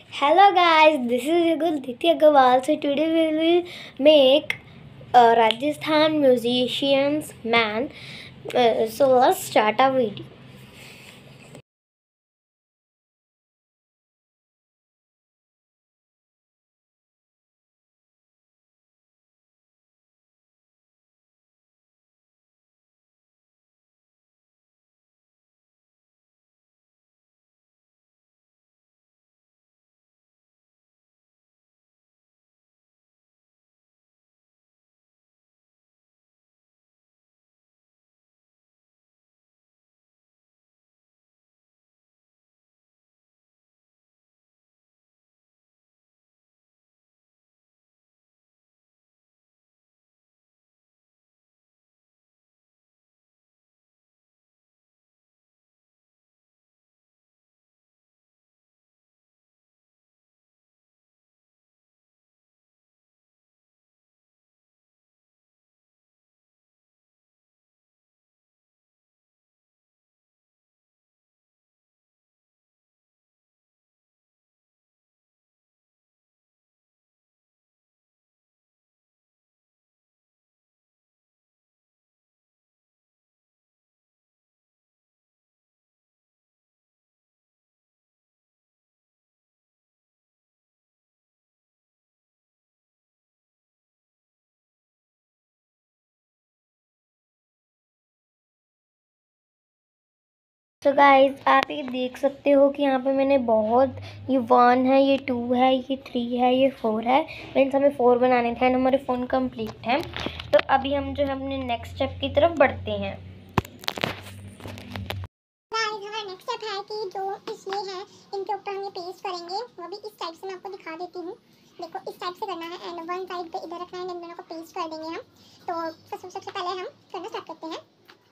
Hello guys, this is Yugul Ditya Gawal. So today we will make a Rajasthan musician's man. So let's start our video. तो guys आप ये देख सकते हो कि यहाँ पे मैंने बहुत ये 1 है, ये 2 है, ये 3 है, ये 4 है। मीन्स हमें 4 बनाने थे एंड हमारे फ़ोन कंप्लीट है। तो अभी हम जो है अपने नेक्स्ट स्टेप की तरफ बढ़ते हैं। हमारा नेक्स्ट स्टेप है कि जो ये है इनके ऊपर हम ये पेस्ट करेंगे। वो भी इस टाइप से मैं आपको दिखा देती हूँ। देखो इस टाइप से करना है एंड वन साइड पे इधर रखना है, इन दोनों को पेस्ट कर देंगे हम। तो सबसे पहले हम करना स्टार्ट करते हैं।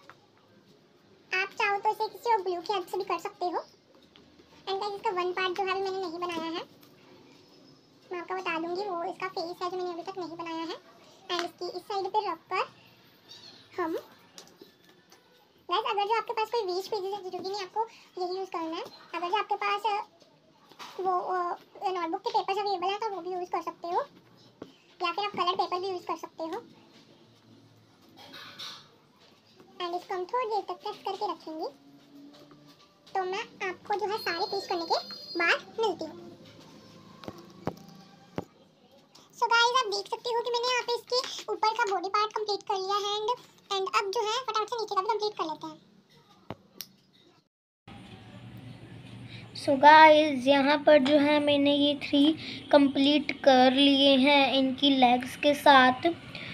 आप चाहो तो इसे किसी और ग्लू की हेल्प से भी कर सकते हो। एंड गाइस इसका वन पार्ट जो है मैंने नहीं बनाया है, मैं आपको बता दूंगी। वो इसका फेस है जो मैंने अभी तक नहीं बनाया है। एंड इसकी इस साइड पे रखकर हम गाइस, अगर जो आपके पास कोई वेस्ट पेजेस है जरूरी नहीं आपको यही यूज़ करना है। अगर जो आपके पास वो नोटबुक के पेपर्स अवेलेबल है तो वो भी यूज़ कर सकते हो, या फिर आप कलर पेपर भी यूज़ कर सकते हो। एंड इसको हम थोड़ी देर तक प्रेस करके रखेंगे। तो मैं आपको जो है सारे पेस्ट करने के बाद मिलती हूँ। सो गाइस आप देख सकते हो कि मैंने यहाँ पे इसके ऊपर का बॉडी पार्ट कंप्लीट कर लिया है एंड अब जो है फटाफट से नीचे का भी कंप्लीट कर लेते हैं। सो गाइस यहाँ पर जो है मैंने ये 3 कंप्लीट कर लिए हैं इनकी लेग्स के साथ।